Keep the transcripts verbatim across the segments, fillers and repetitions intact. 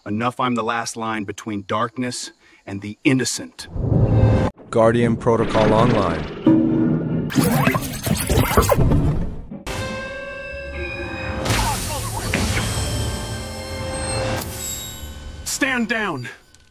Enough I'm the last line between darkness and the innocent. Guardian Protocol Online. Stand down!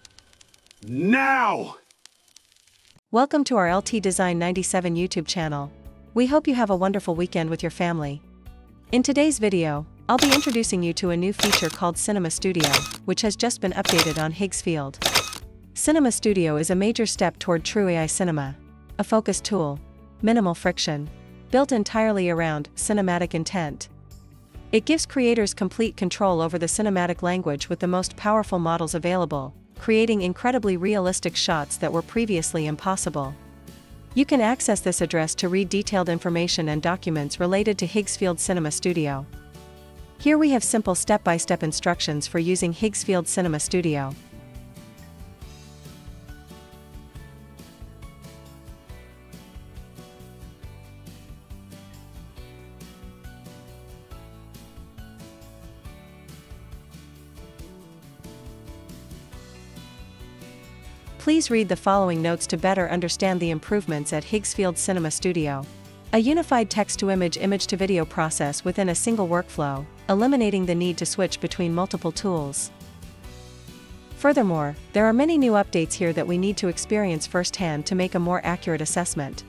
Now! Welcome to our L T Design ninety-seven YouTube channel. We hope you have a wonderful weekend with your family. In today's video, I'll be introducing you to a new feature called Cinema Studio, which has just been updated on Higgsfield. Cinema Studio is a major step toward true A I cinema. A focus tool, minimal friction, built entirely around cinematic intent. It gives creators complete control over the cinematic language with the most powerful models available, creating incredibly realistic shots that were previously impossible. You can access this address to read detailed information and documents related to Higgsfield Cinema Studio. Here we have simple step-by-step instructions for using Higgsfield Cinema Studio. Please read the following notes to better understand the improvements at Higgsfield Cinema Studio. A unified text-to-image image-to-video process within a single workflow, eliminating the need to switch between multiple tools. Furthermore, there are many new updates here that we need to experience firsthand to make a more accurate assessment.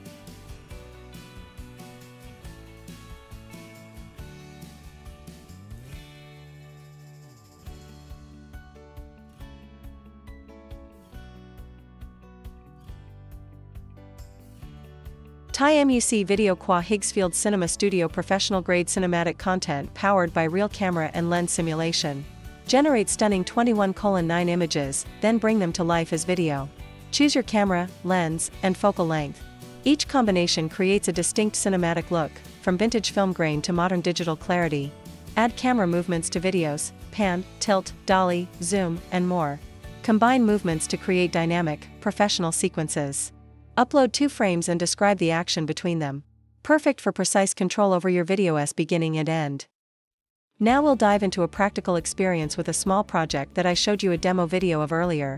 Thai M U C Video Qua Higgsfield Cinema Studio professional-grade cinematic content powered by real camera and lens simulation. Generate stunning twenty-one colon nine images, then bring them to life as video. Choose your camera, lens, and focal length. Each combination creates a distinct cinematic look, from vintage film grain to modern digital clarity. Add camera movements to videos, pan, tilt, dolly, zoom, and more. Combine movements to create dynamic, professional sequences. Upload two frames and describe the action between them. Perfect for precise control over your video's beginning and end. Now we'll dive into a practical experience with a small project that I showed you a demo video of earlier.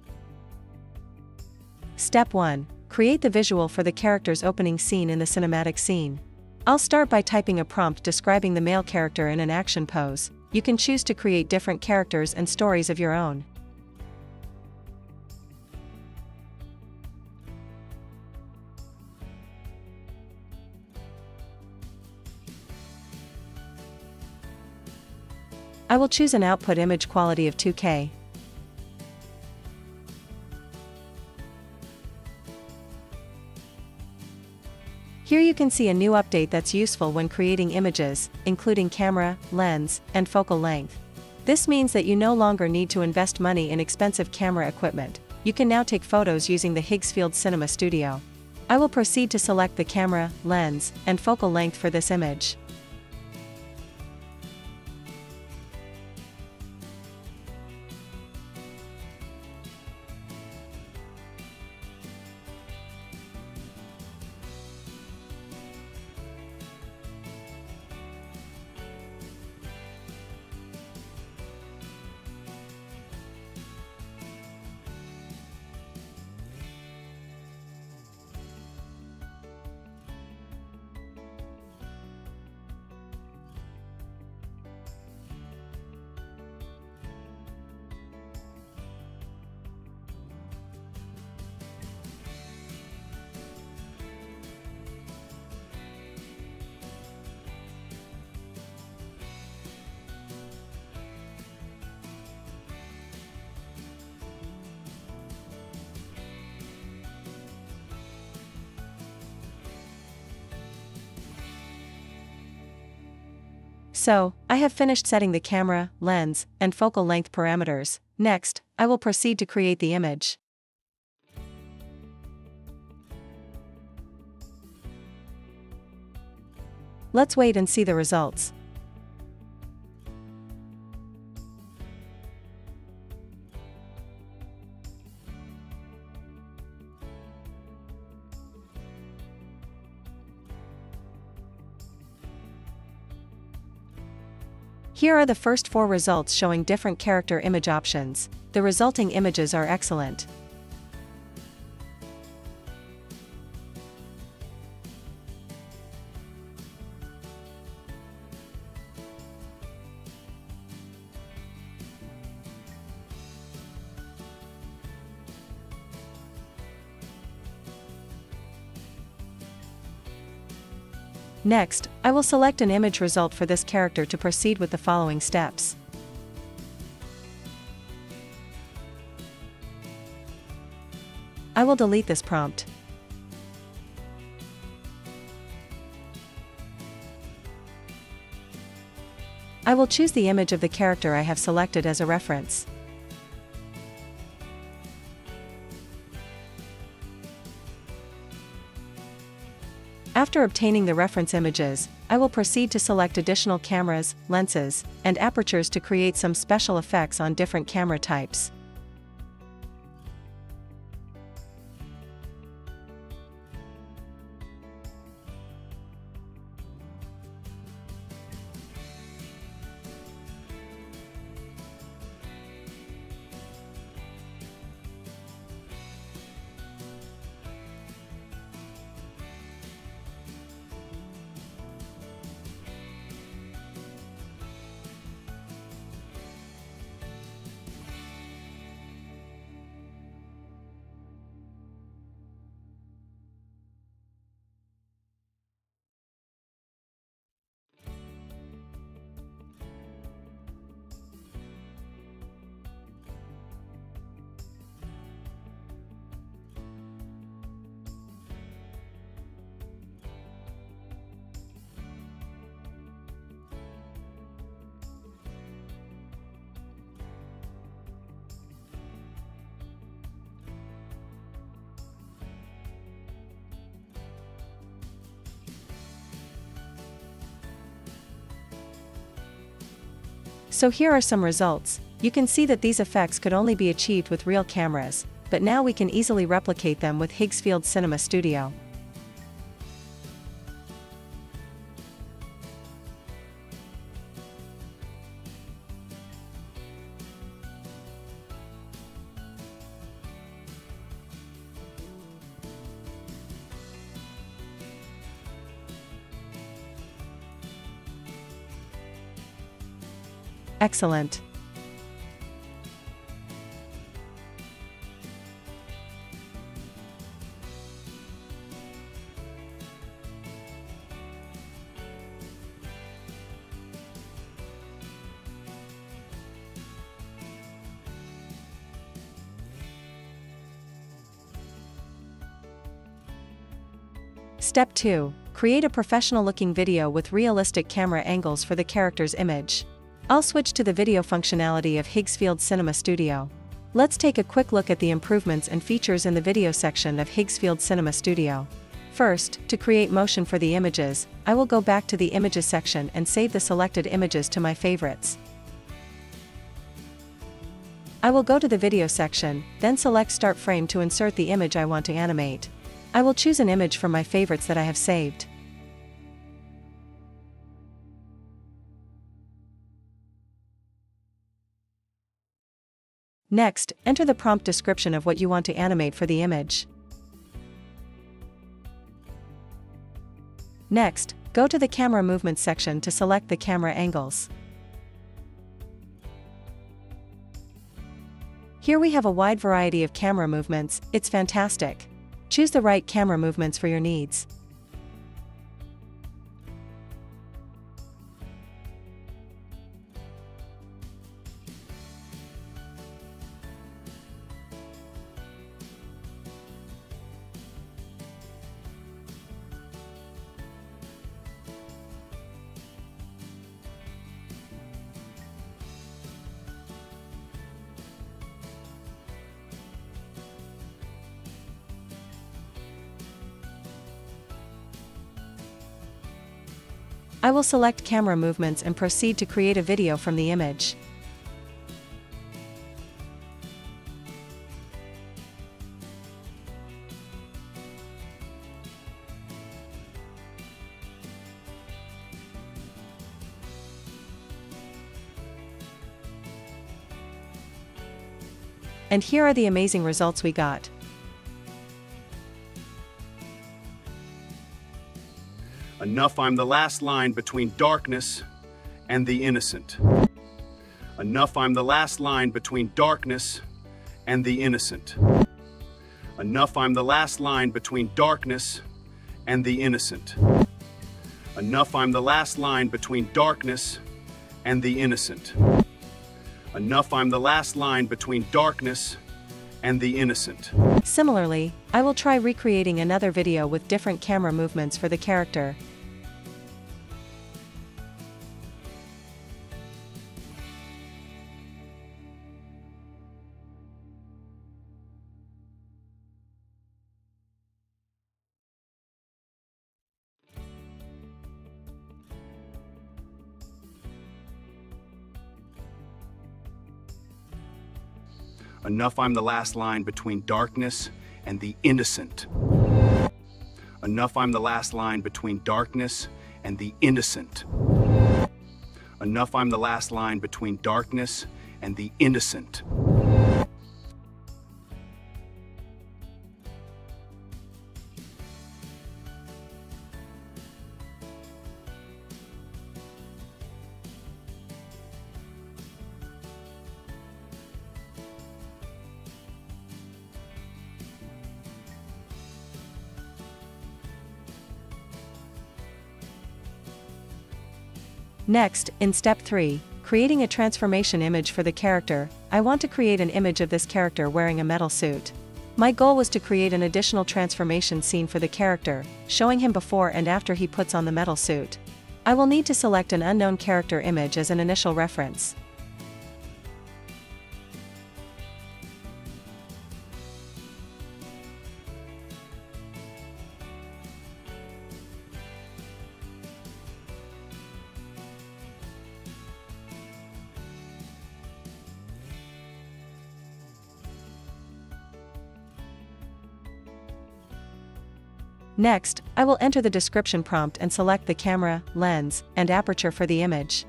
Step one. Create the visual for the character's opening scene in the cinematic scene. I'll start by typing a prompt describing the male character in an action pose. You can choose to create different characters and stories of your own. I will choose an output image quality of two K. Here you can see a new update that's useful when creating images, including camera, lens, and focal length. This means that you no longer need to invest money in expensive camera equipment. You can now take photos using the Higgsfield Cinema Studio. I will proceed to select the camera, lens, and focal length for this image. So, I have finished setting the camera, lens, and focal length parameters. Next, I will proceed to create the image. Let's wait and see the results. Here are the first four results showing different character image options. The resulting images are excellent. Next, I will select an image result for this character to proceed with the following steps. I will delete this prompt. I will choose the image of the character I have selected as a reference. After obtaining the reference images, I will proceed to select additional cameras, lenses, and apertures to create some special effects on different camera types. So here are some results. You can see that these effects could only be achieved with real cameras, but now we can easily replicate them with Higgsfield Cinema Studio. Excellent. Step two. Create a professional-looking video with realistic camera angles for the character's image. I'll switch to the video functionality of Higgsfield Cinema Studio. Let's take a quick look at the improvements and features in the video section of Higgsfield Cinema Studio. First, to create motion for the images, I will go back to the Images section and save the selected images to my favorites. I will go to the Video section, then select Start Frame to insert the image I want to animate. I will choose an image from my favorites that I have saved. Next, enter the prompt description of what you want to animate for the image. Next, go to the Camera Movements section to select the camera angles. Here we have a wide variety of camera movements. It's fantastic. Choose the right camera movements for your needs. I will select camera movements and proceed to create a video from the image. And here are the amazing results we got. Enough, I'm the last line between darkness and the innocent. Enough, I'm the last line between darkness and the innocent. Enough, I'm the last line between darkness and the innocent. Enough, I'm the last line between darkness and the innocent. Enough, I'm the last line between darkness and the innocent. Similarly, I will try recreating another video with different camera movements for the character. Enough, I'm the last line between darkness and the innocent. Enough, I'm the last line between darkness and the innocent. Enough, I'm the last line between darkness and the innocent. Next, in step three, creating a transformation image for the character, I want to create an image of this character wearing a metal suit. My goal was to create an additional transformation scene for the character, showing him before and after he puts on the metal suit. I will need to select an unknown character image as an initial reference. Next, I will enter the description prompt and select the camera, lens, and aperture for the image.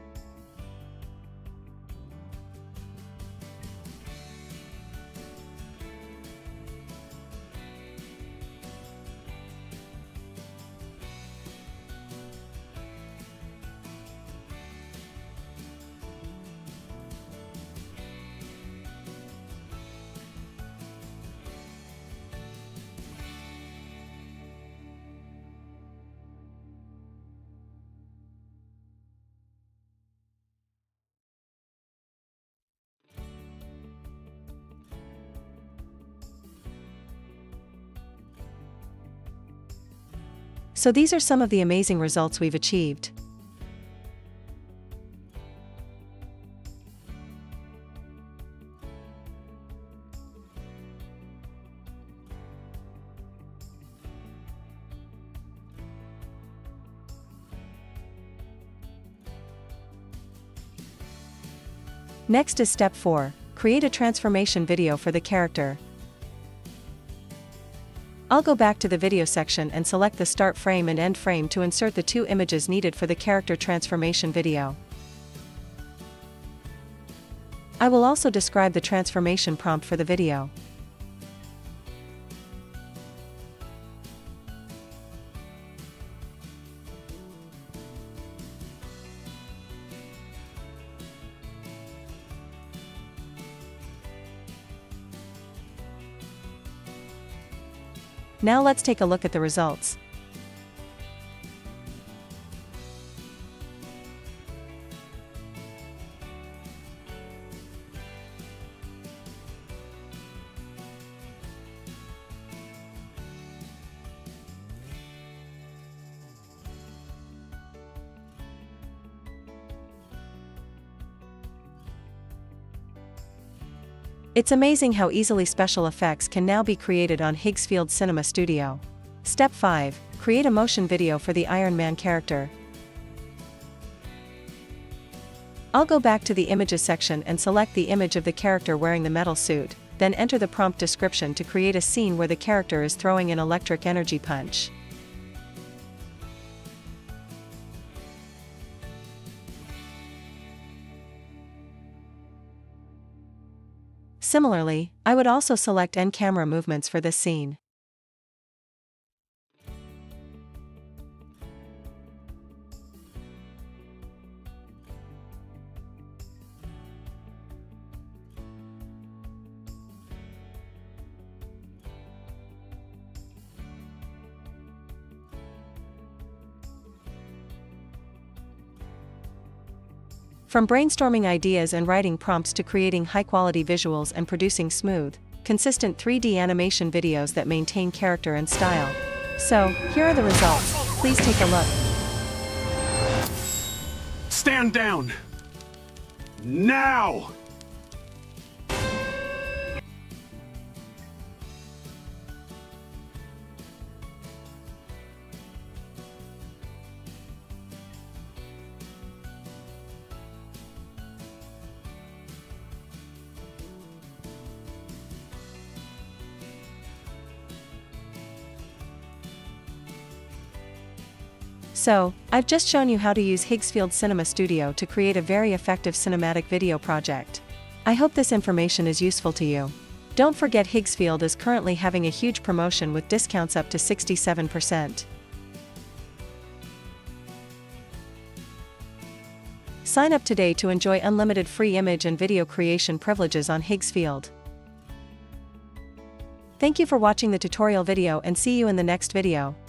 So these are some of the amazing results we've achieved. Next is step four, create a transformation video for the character. I'll go back to the video section and select the start frame and end frame to insert the two images needed for the character transformation video. I will also describe the transformation prompt for the video. Now let's take a look at the results. It's amazing how easily special effects can now be created on Higgsfield Cinema Studio. Step five. Create a motion video for the Iron Man character. I'll go back to the Images section and select the image of the character wearing the metal suit, then enter the prompt description to create a scene where the character is throwing an electric energy punch. Similarly, I would also select end camera movements for this scene. From brainstorming ideas and writing prompts to creating high-quality visuals and producing smooth, consistent three D animation videos that maintain character and style. So, here are the results. Please take a look. Stand down! Now! So, I've just shown you how to use Higgsfield Cinema Studio to create a very effective cinematic video project. I hope this information is useful to you. Don't forget Higgsfield is currently having a huge promotion with discounts up to sixty-seven percent. Sign up today to enjoy unlimited free image and video creation privileges on Higgsfield. Thank you for watching the tutorial video and see you in the next video.